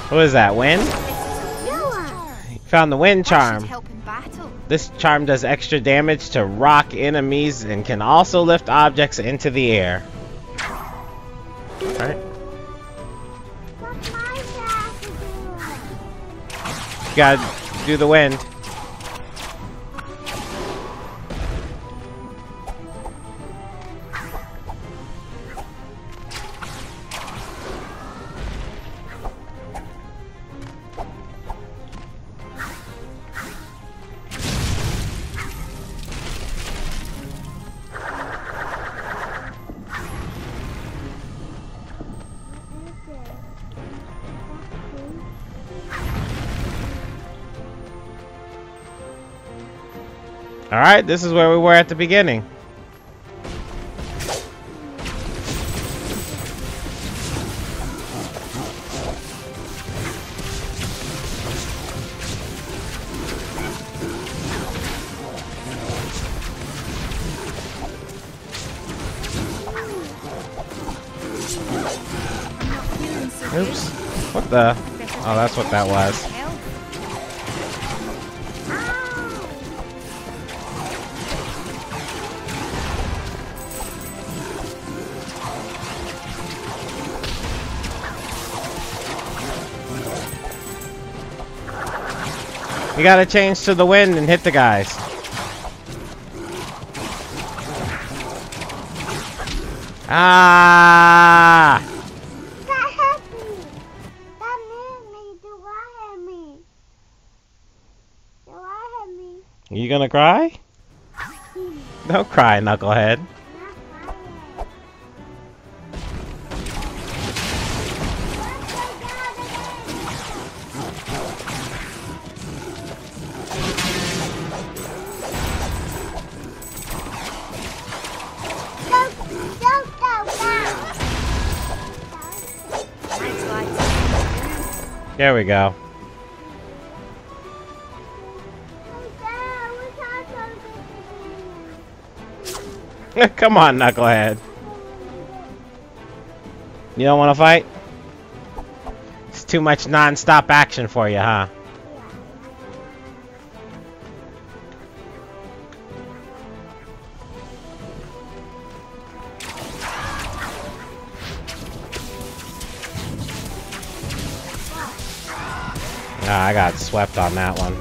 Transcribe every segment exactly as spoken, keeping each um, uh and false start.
What is that, wind? You found the wind charm. This charm does extra damage to rock enemies and can also lift objects into the air. Alright. You gotta do the wind. Alright, this is where we were at the beginning. Oops. What the? Oh, that's what that was. You gotta change to the wind and hit the guys. Ah! That hurt me. That made me. Do I hurt me? Do I hurt me? You gonna cry? Don't cry, knucklehead. There we go. Come on, knucklehead. You don't want to fight? It's too much non-stop action for you, huh? Ah, I got swept on that one.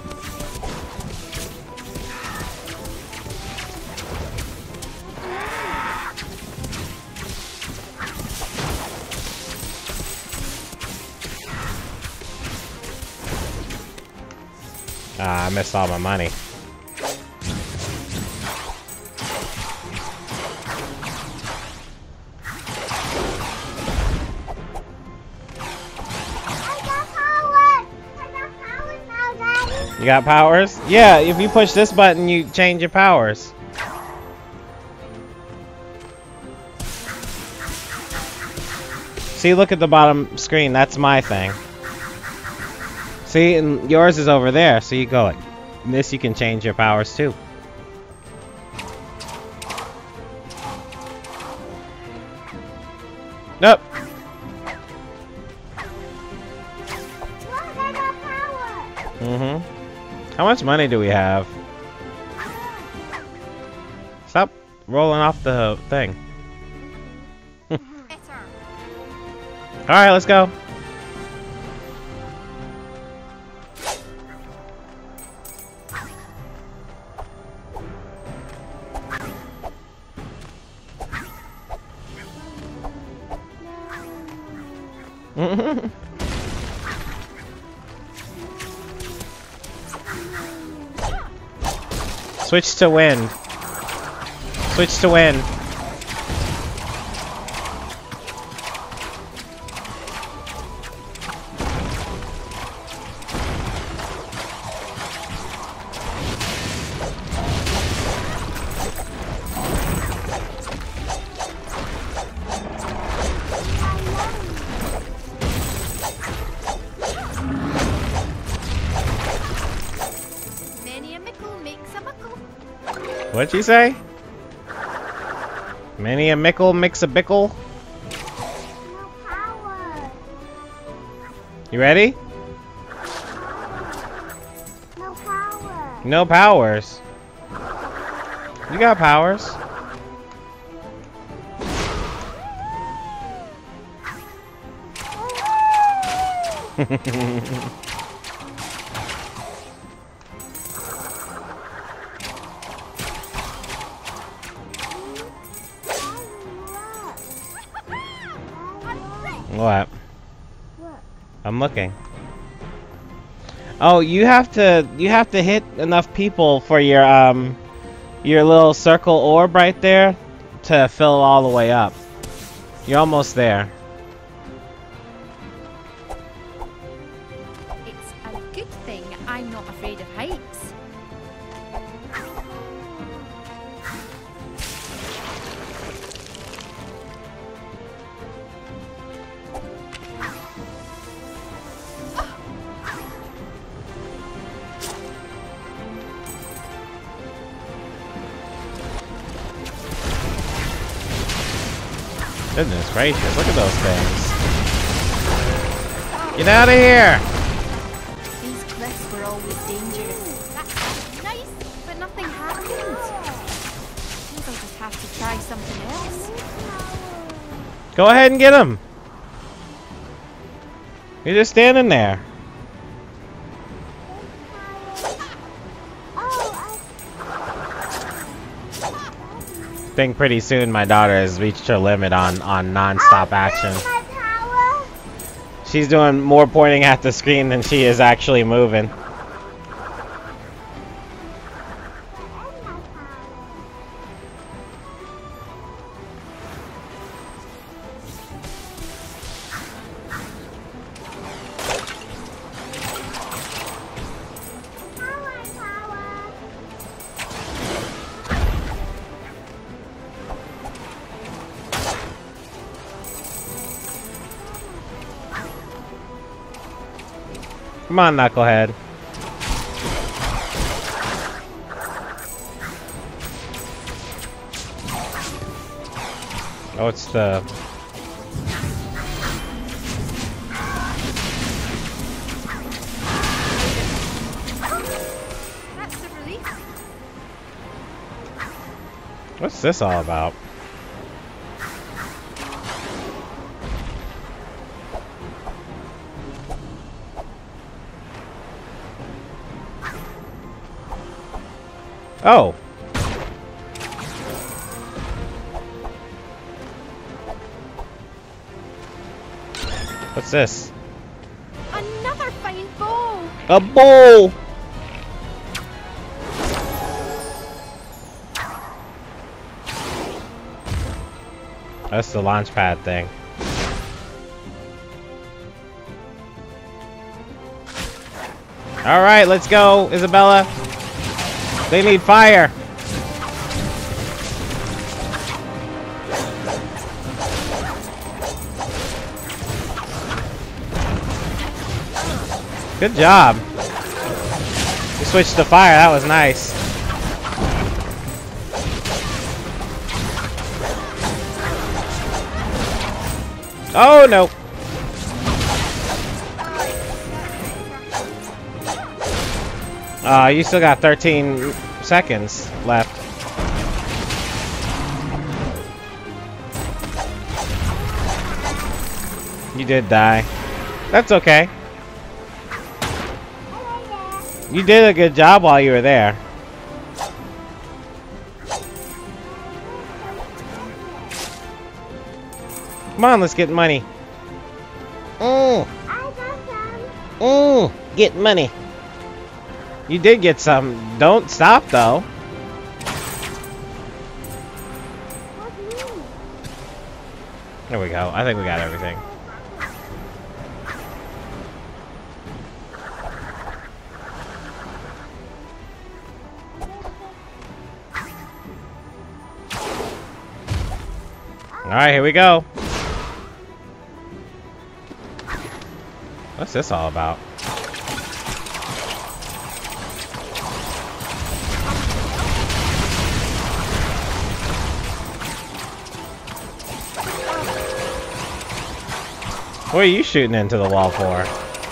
Ah, I missed all my money. You got powers? Yeah, if you push this button, you change your powers. See, look at the bottom screen. That's my thing. See, and yours is over there. So you go like this, you can change your powers too. Nope. Mm-hmm. How much money do we have? Stop rolling off the thing. Alright, let's go. Switch to wind. Switch to wind. What'd you say? Many a mickle makes a bickle. No power. You ready? No power. No powers. You got powers. What? I'm looking. Oh, you have to you have to hit enough people for your um your little circle orb right there to fill all the way up. You're almost there. It's a good thing I'm not afraid of heights. Goodness gracious, look at those things. Get out of here! These cliffs were always dangerous. That's nice, but nothing happened. Seems I'll just have to try something else. Go ahead and get him! You're just standing there. I think pretty soon my daughter has reached her limit on on non-stop action. She's doing more pointing at the screen than she is actually moving. Come on, Knucklehead. Oh, it's the... That's a relief. What's this all about? Oh. What's this? Another fine bow. A bowl. That's the launch pad thing. All right, let's go, Isabella. They need fire. Good job. You switched to fire. That was nice. Oh no. Uh, you still got thirteen seconds left. You did die. That's okay. You did a good job while you were there. Come on, let's get money. Mm. Mm. Get money. You did get some. Don't stop, though. There we go. I think we got everything. Alright, here we go. What's this all about? What are you shooting into the wall for?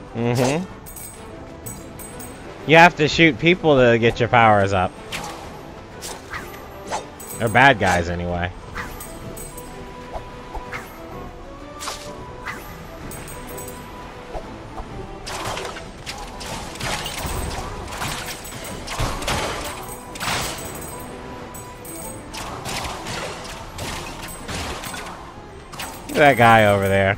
Mm-hmm. You have to shoot people to get your powers up. They're bad guys anyway. Look at that guy over there.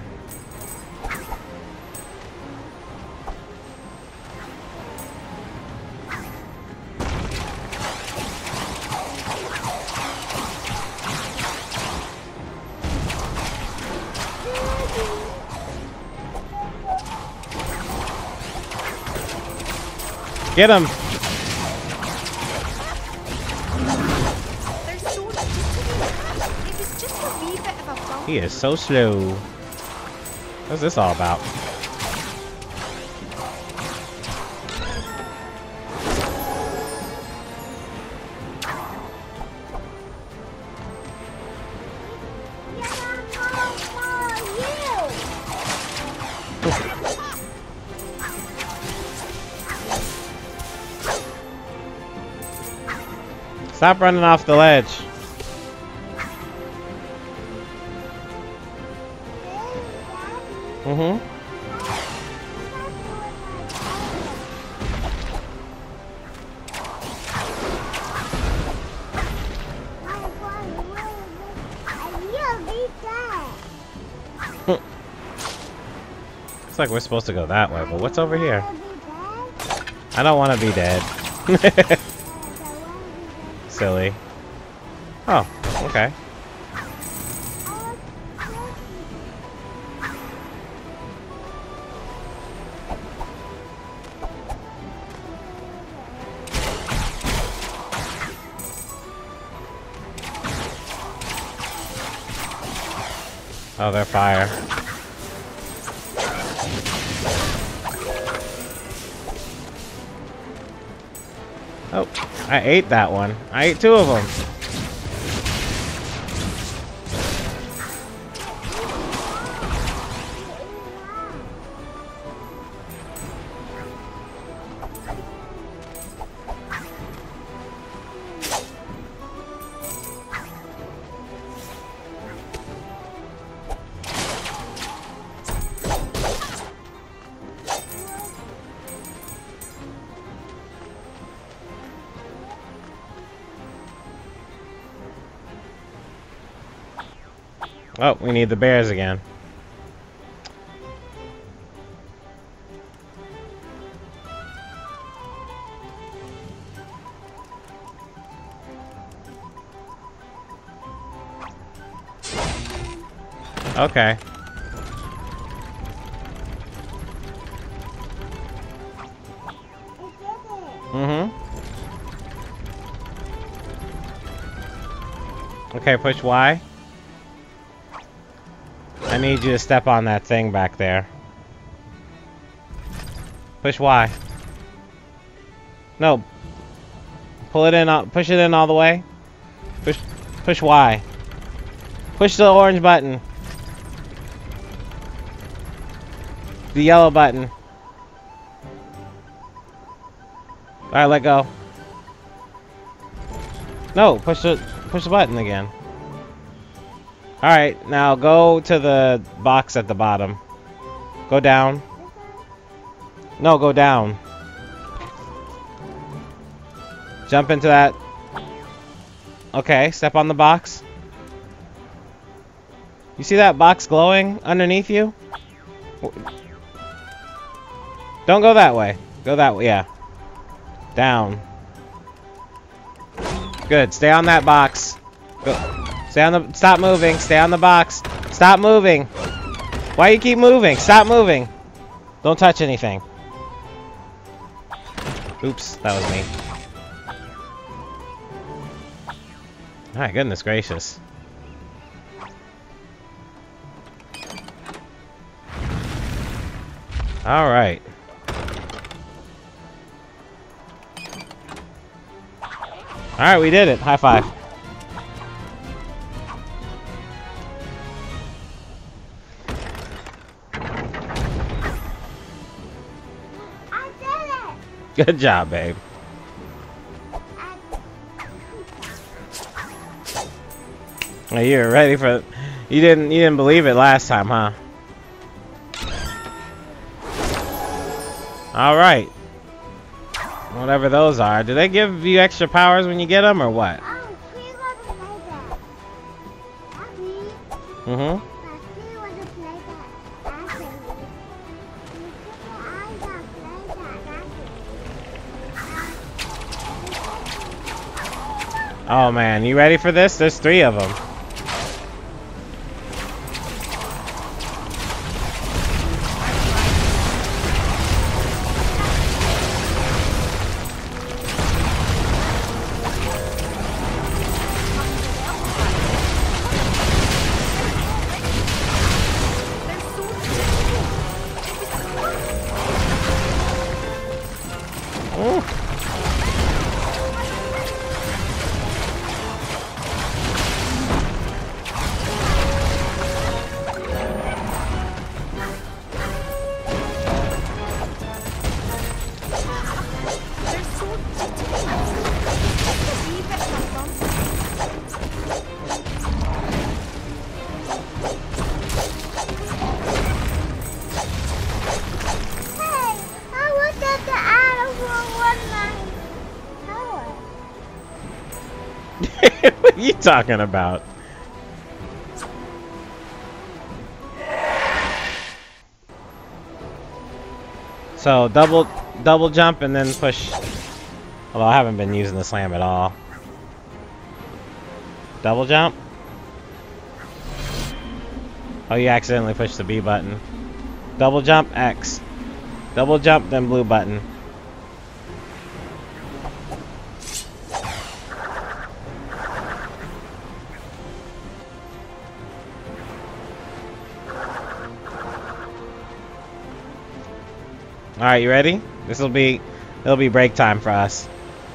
Get him! He is so slow. What's this all about? Stop running off the ledge. Mm-hmm. Looks like we're supposed to go that way, but what's over here? I don't want to be dead. Silly. Oh, okay. Oh, they're fire. Oh, I ate that one. I ate two of them. Oh, we need the bears again. Okay. Mm-hmm. Okay, push Y. I need you to step on that thing back there. Push Y. No. Pull it in, push it in all the way. Push, push Y. Push the orange button. The yellow button. Alright, let go. No, push the, push the button again. Alright, now go to the box at the bottom. Go down. No, go down. Jump into that. Okay, step on the box. You see that box glowing underneath you? Don't go that way. Go that way, yeah. Down. Good, stay on that box. Go. Stay on the, stop moving, stay on the box. Stop moving. Why you keep moving? Stop moving. Don't touch anything. Oops, that was me. Alright, goodness gracious. Alright. Alright, we did it. High five. Good job, babe. Oh, you were ready for. You didn't. You didn't believe it last time, huh? All right. Whatever those are. Do they give you extra powers when you get them, or what? Oh, she wants to play that. Daddy. Mm-hmm. But she wants to play that. Daddy. I don't play that. Daddy. Oh man, you ready for this? There's three of them. What are you talking about? So double double jump and then push. Although I haven't been using the slam at all. Double jump. Oh, you accidentally pushed the B button. Double jump, X. Double jump, then blue button. All right, you ready? This will be, it'll be break time for us.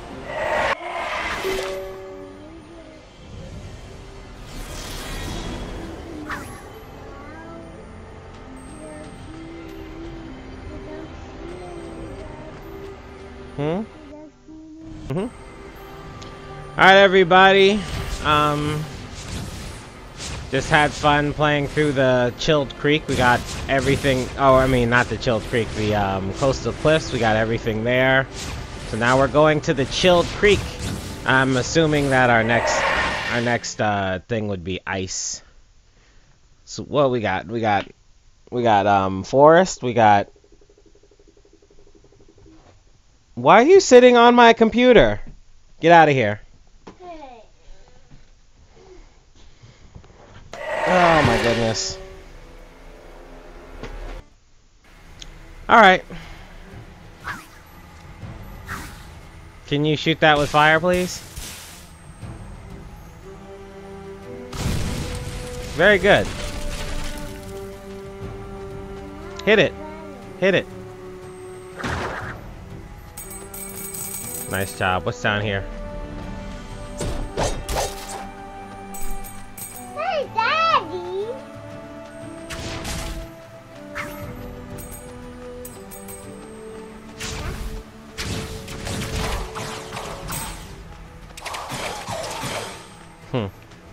Hmm. Mhm. All right, everybody. Um. Just had fun playing through the Chilled Creek. We got everything. Oh, I mean, not the Chilled Creek, the um, Coastal Cliffs. We got everything there. So now we're going to the Chilled Creek. I'm assuming that our next, our next uh, thing would be ice. So what we got? We got, we got um, Forrest. We got. Why are you sitting on my computer? Get out of here. Oh my goodness. Alright. Can you shoot that with fire, please? Very good. Hit it. Hit it. Nice job. What's down here? Hey, Daddy. Hmm.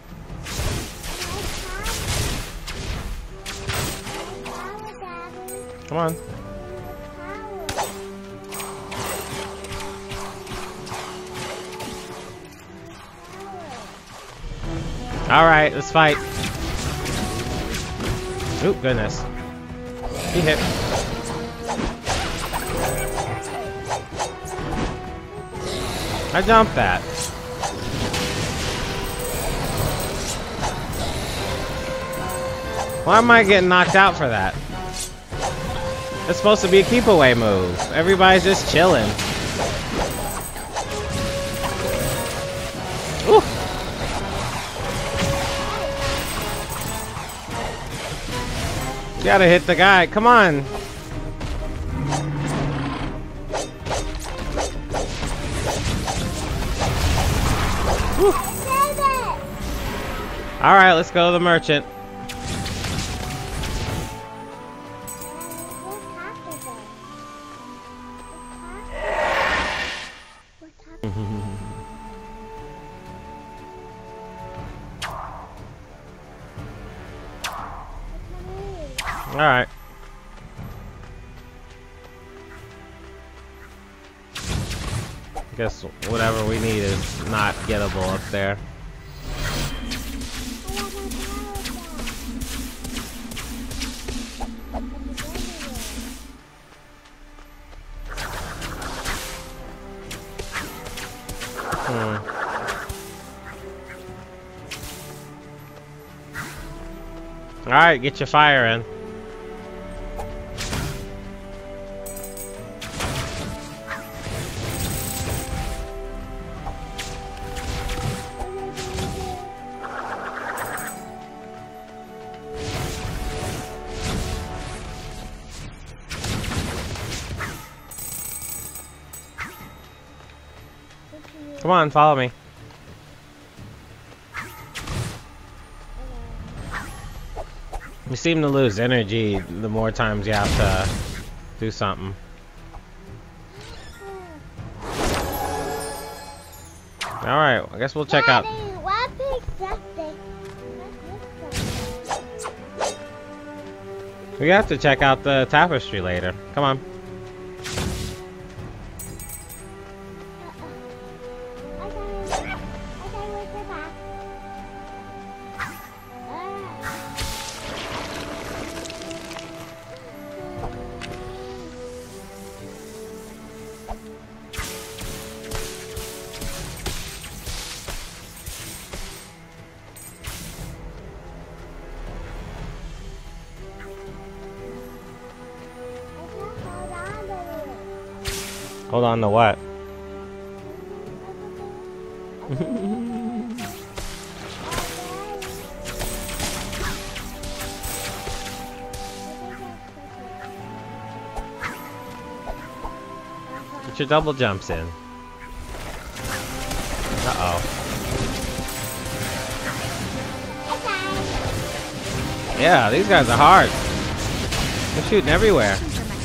Come on. Alright, let's fight. Oop, goodness. He hit. I jumped that. Why am I getting knocked out for that? It's supposed to be a keep away move. Everybody's just chilling. Ooh. You gotta hit the guy. Come on. All right, let's go to the merchant. Alright. Guess whatever we need is not gettable up there. Hmm. Alright, get your fire in. Come on, follow me. You seem to lose energy the more times you have to do something. Alright, I guess we'll check out. We have to check out the tapestry later. Come on. Hold on to what? Get your double jumps in. Uh-oh. Yeah, these guys are hard. They're shooting everywhere.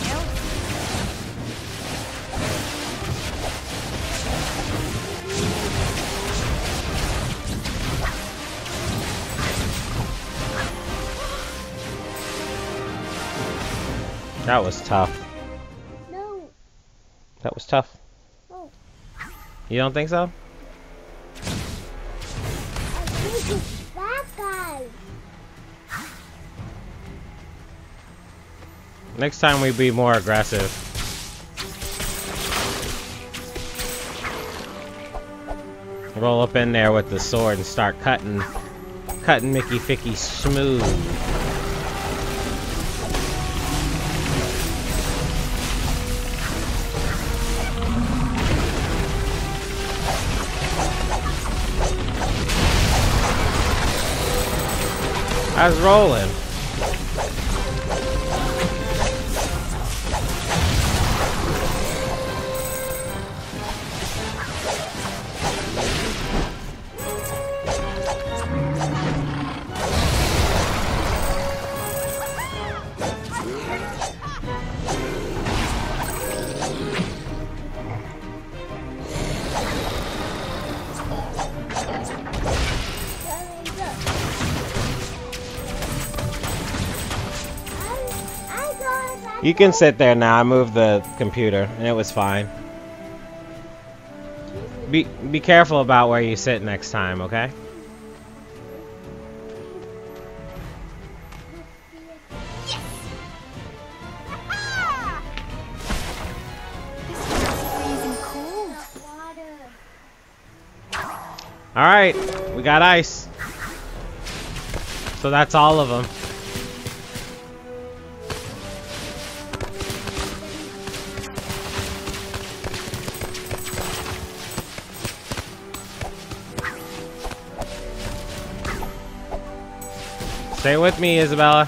That was tough. No. That was tough. No. You don't think so? I think it's that guy. Next time we be more aggressive. Roll up in there with the sword and start cutting, cutting Mickey Ficky smooth. I was rolling. You can sit there now. I moved the computer and it was fine. Be be careful about where you sit next time, okay? All right, we got ice. So that's all of them. Stay with me, Isabella.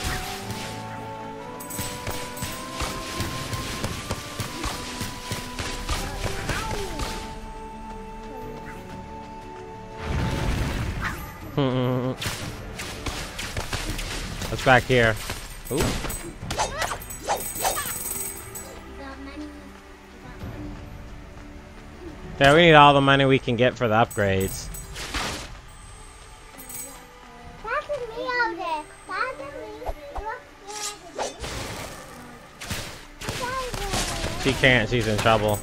What's back here? Ooh. Yeah, we need all the money we can get for the upgrades. She can't. She's in trouble.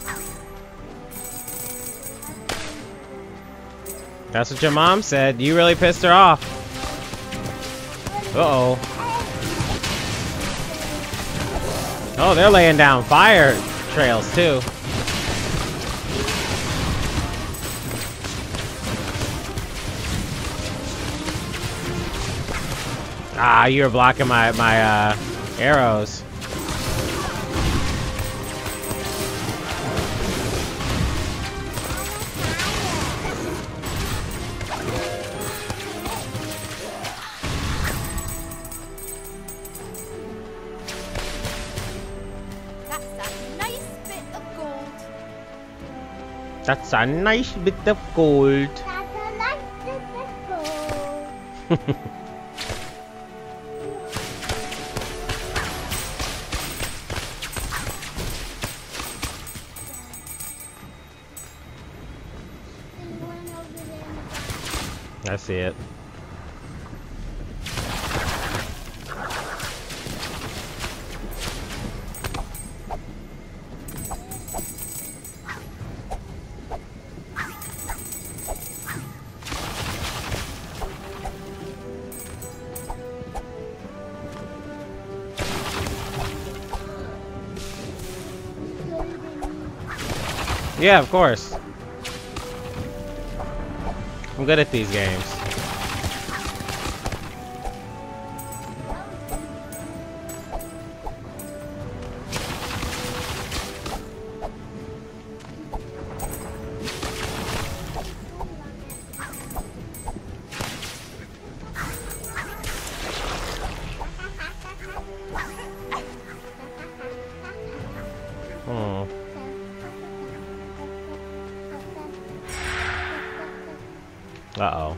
That's what your mom said. You really pissed her off. Uh-oh. Oh, they're laying down fire trails, too. Ah, you were blocking my, my uh, arrows. That's a nice bit of gold. That's a nice bit of gold. That's a nice bit of gold. I see it. Yeah, of course. I'm good at these games. Hmm. Uh-oh.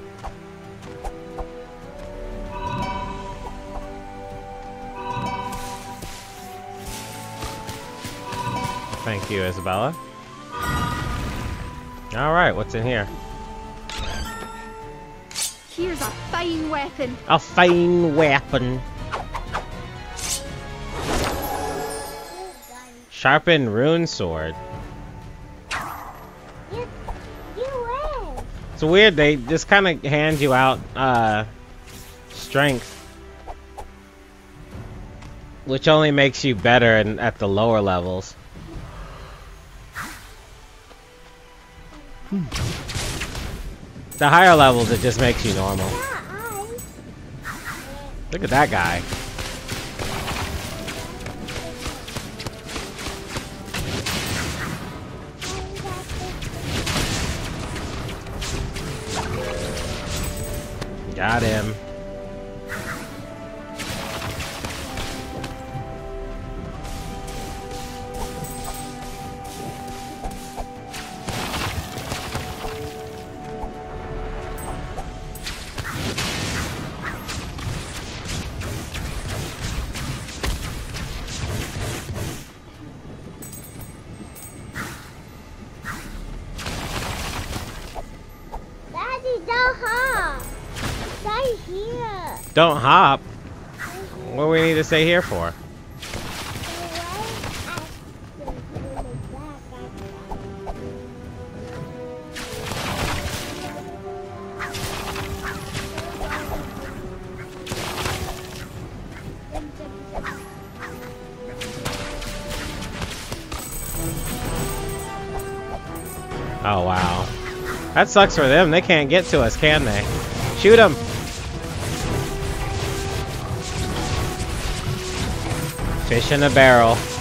Thank you, Isabella. Alright, what's in here? Here's a fine weapon. A fine weapon. Sharpened rune sword. You, you win. It's weird, they just kind of hand you out uh, strength. Which only makes you better in, at the lower levels. Hmm. The higher levels, it just makes you normal. Look at that guy. Got him. Daddy, don't hop. Stay here. Don't hop. What do we need to stay here for? Oh wow. That sucks for them. They can't get to us, can they? Shoot them. Fish in a barrel.